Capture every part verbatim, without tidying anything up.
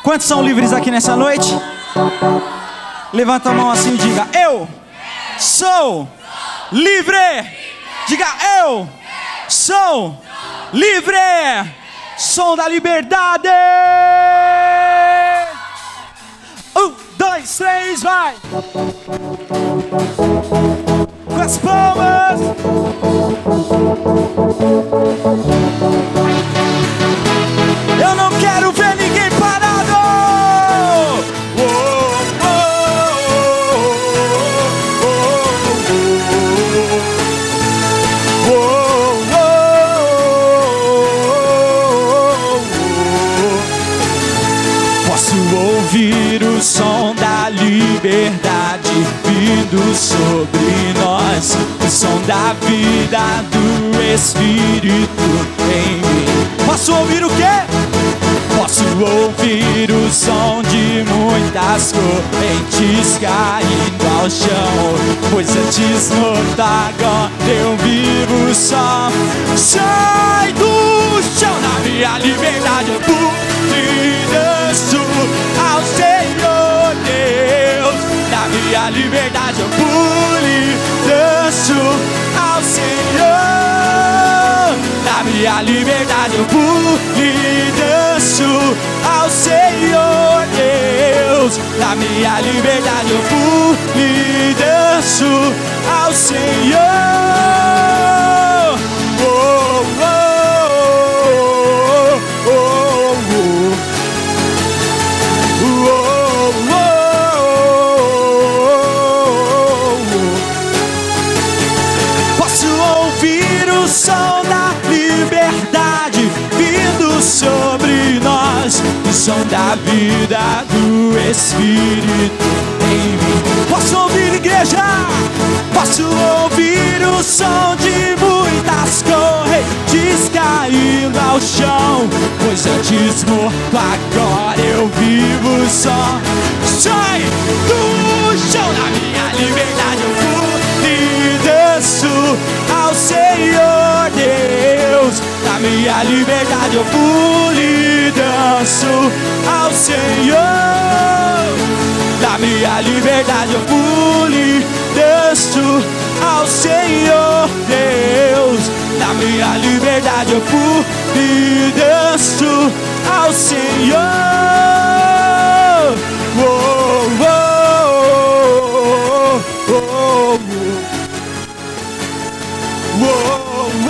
Quantos são livres aqui nessa noite? Levanta a mão assim e diga: eu sou livre. Diga: eu sou livre. Som da liberdade. Um, dois, três, vai. Com as palmas. Eu não quero ver ninguém parado. Oh, oh, oh, oh, oh. Posso ouvir o som da liberdade vindo sobre nós, o som da vida do Espírito em mim. Posso ouvir o quê? Posso ouvir o som de muitas correntes caindo ao chão, pois antes morto, agora eu vivo só. Sai do chão, na minha liberdade eu pulo e danço ao Senhor Deus. Na minha liberdade eu pulo e danço ao Senhor. Na minha liberdade eu pulo e danço ao Senhor Deus. Na minha liberdade eu pulo e danço ao Senhor. Oh, oh, oh, oh, oh, oh, oh. Posso ouvir o som da liberdade vindo sobre nós, o som da vida do Espírito em mim. Posso ouvir, igreja? Posso ouvir o som de muitas correntes caindo ao chão, pois antes morto, agora eu vivo só. Sai do chão, na minha liberdade eu pulo e danço ao Senhor Deus. Na minha liberdade eu pulo e danço ao Senhor. Na minha liberdade eu pulo e danço ao Senhor Deus. Na minha liberdade eu pulo e danço ao Senhor. Oh, oh, oh, oh, oh. Oh, oh,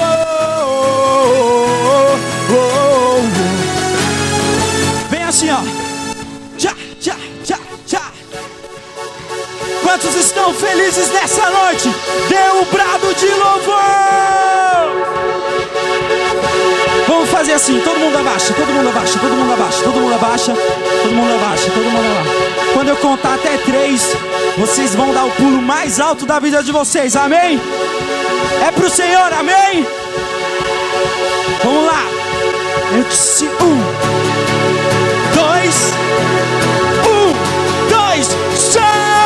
oh, oh, oh. Vem assim, ó. Tchá, tchá, tchá, tchá. Quantos estão felizes nessa noite? Dê um brado de louvor. Vamos fazer assim, todo mundo abaixa, todo mundo abaixa, todo mundo abaixa, todo mundo abaixa, todo mundo abaixa, todo mundo abaixa. Quando eu contar até três, vocês vão dar o pulo mais alto da vida de vocês, amém? É pro Senhor, amém? Vamos lá. Eu disse um, dois, um, dois, só!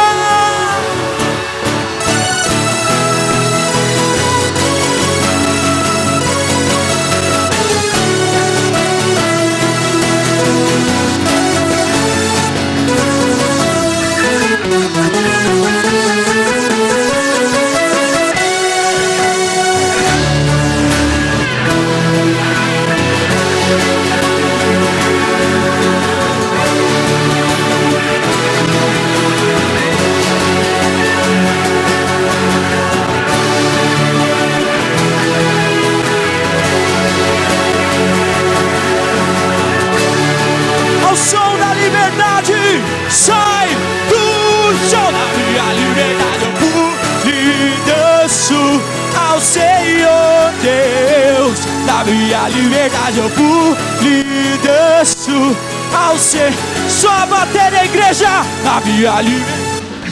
Sai do chão, na minha liberdade eu pulo e danço ao Senhor Deus. Na minha liberdade eu pulo e danço ao Senhor. Só a bateria, igreja. Na minha liberdade.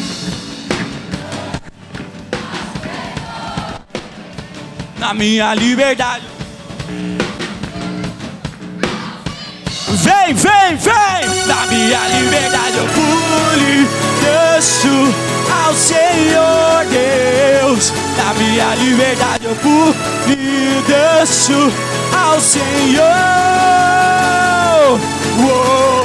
Na minha liberdade. Vem, vem, vem! Na minha liberdade eu pulo e danço ao Senhor Deus. Na minha liberdade eu pulo e danço ao Senhor. Uou.